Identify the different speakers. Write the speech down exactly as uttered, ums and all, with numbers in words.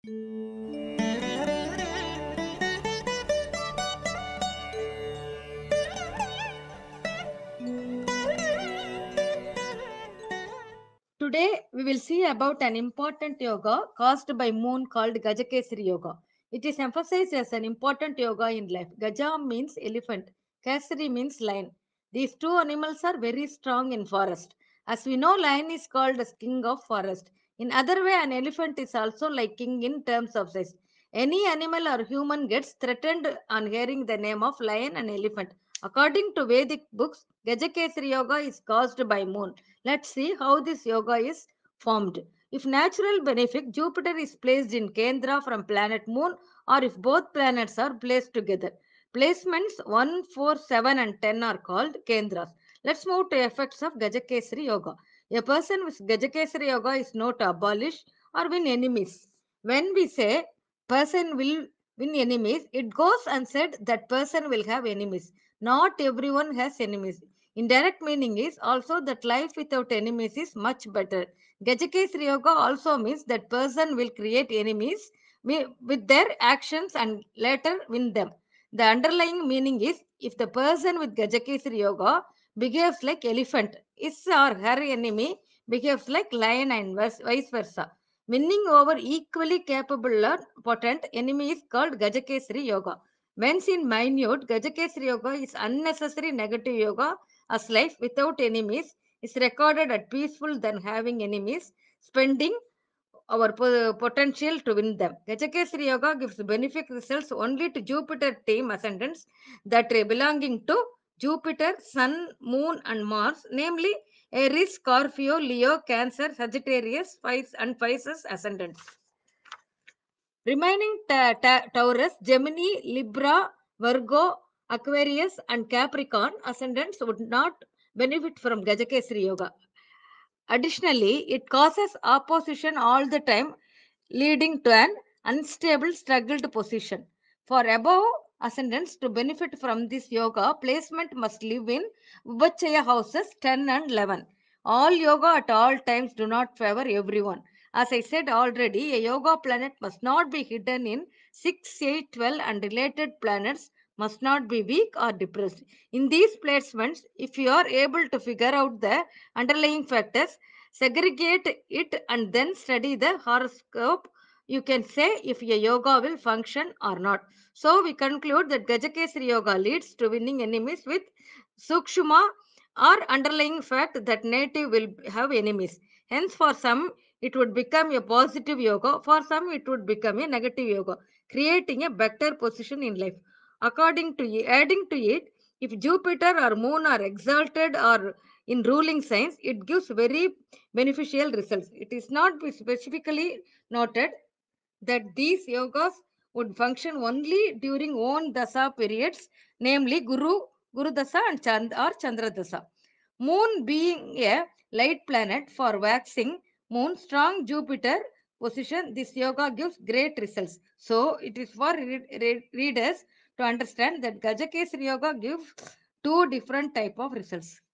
Speaker 1: Today we will see about an important yoga caused by moon called Gajakesari yoga. It is emphasized as an important yoga in life. Gaja means elephant, Kesari means lion. These two animals are very strong in forest. As we know, lion is called as king of forest. In other way, an elephant is also like king in terms of size. Any animal or human gets threatened on hearing the name of lion and elephant. According to Vedic books, Gajakesari yoga is caused by moon. Let's see how this yoga is formed. If natural benefic, Jupiter is placed in Kendra from planet Moon, or if both planets are placed together. Placements one, four, seven, and ten are called Kendras. Let's move to effects of Gajakesari Yoga. A person with Gajakesari Yoga is not to abolish or win enemies. When we say person will win enemies, it goes unsaid that person will have enemies. Not everyone has enemies. Indirect meaning is also that life without enemies is much better. Gajakesari Yoga also means that person will create enemies wi- with their actions and later win them. The underlying meaning is if the person with Gajakesari Yoga behaves like elephant, his or her enemy behaves like lion and vice vice versa. Winning over equally capable or potent enemy is called Gajakesari Yoga. When seen minute, Gajakesari Yoga is unnecessary negative yoga as life without enemies is recorded as peaceful than having enemies, spending our po- potential to win them. Gajakesari Yoga gives benefic results only to Jupiter team ascendants that are belonging to Jupiter, Sun, Moon, and Mars, namely Aries, Scorpio, Leo, Cancer, Sagittarius, Pisces, and Pisces ascendants. Remaining ta- ta- Taurus, Gemini, Libra, Virgo, Aquarius, and Capricorn ascendants would not benefit from Gajakesari Yoga. Additionally, it causes opposition all the time, leading to an unstable, struggled position. For above ascendants to benefit from this yoga, placement must live in Vibhachaya houses ten and eleven. All yoga at all times do not favor everyone. As I said already, a yoga planet must not be hidden in six, eight, twelve, and related planets must not be weak or depressed. In these placements, if you are able to figure out the underlying factors, segregate it, and then study the horoscope, you can say if a yoga will function or not. So we conclude that Gajakesari Yoga leads to winning enemies with Sukshuma or underlying fact that native will have enemies. Hence, for some, it would become a positive yoga, for some, it would become a negative yoga, creating a better position in life. According to adding to it, if Jupiter or Moon are exalted or in ruling signs, it gives very beneficial results. It is not specifically noted that these yogas would function only during own dasa periods, namely Guru, Guru Dasa and Chand or Chandra Dasa. Moon being a light planet for waxing moon, strong Jupiter position, this yoga gives great results. So it is for re- re- readers to understand that Gajakesari yoga gives two different type of results.